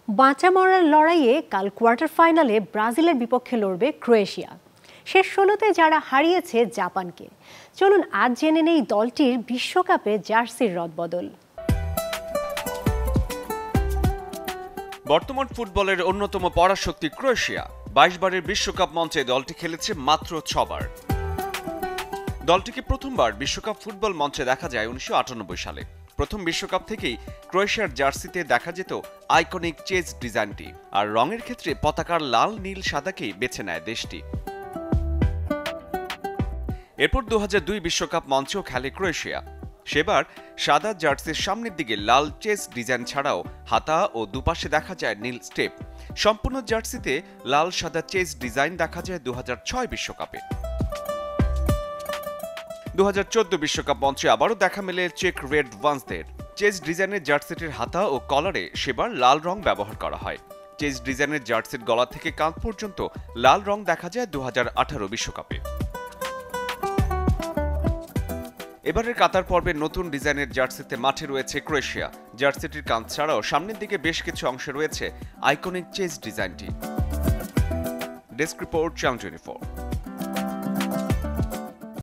বাঁচা মরার লড়াইয়ে কাল কোয়ার্টার ফাইনালে ব্রাজিলের বিপক্ষে লড়বে ক্রোয়েশিয়া। শেষ ১৬তে যারা হারিয়েছে জাপানকে। চলুন আজ জেনে নেই দলটির বিশ্বকাপে জার্সির রদবদল। বর্তমান ফুটবলের অন্যতম পরাশক্তি ক্রোয়েশিয়া ২২ বারের বিশ্বকাপ মঞ্চে দলটি খেলেছে মাত্র ৬ বার। দলটিকে প্রথমবার বিশ্বকাপ ফুটবল মঞ্চে দেখা যায় ১৯৯৮ সালে। প্রথম বিশ্বকাপ থেকেই ক্রোয়েশিয়ার জার্সিতে দেখা যেত আইকনিক চেজ ডিজাইনটি, আর রঙের ক্ষেত্রে পতাকার লাল নীল সাদাকেই বেছে নেয় দেশটি। এরপর ২০০২ বিশ্বকাপ মঞ্চেও খেলে ক্রোয়েশিয়া। সেবার সাদা জার্সির সামনের দিকে লাল চেজ ডিজাইন ছাড়াও হাতা ও দুপাশে দেখা যায় নীল স্টেপ। সম্পূর্ণ জার্সিতে লাল সাদা চেজ ডিজাইন দেখা যায় ২০০৬ বিশ্বকাপে। ২০১৪ বিশ্বকাপ মঞ্চে আবারও দেখা মেলে চেক রেড ওয়ান্সদের। চেজ ডিজাইনের জার্সিটির হাতা ও কলারে সেবার লাল রং ব্যবহার করা হয়। চেজ ডিজাইনের জার্সির গলা থেকে কাঁধ পর্যন্ত লাল রং দেখা যায় ২০১৮ বিশ্বকাপে। এবারের কাতার পর্বে নতুন ডিজাইনের জার্সিতে মাঠে রয়েছে ক্রোয়েশিয়া। জার্সিটির কাঁধ ছাড়াও সামনের দিকে বেশ কিছু অংশে রয়েছে আইকনিক চেজ ডিজাইনটি। Desk report, channel 24।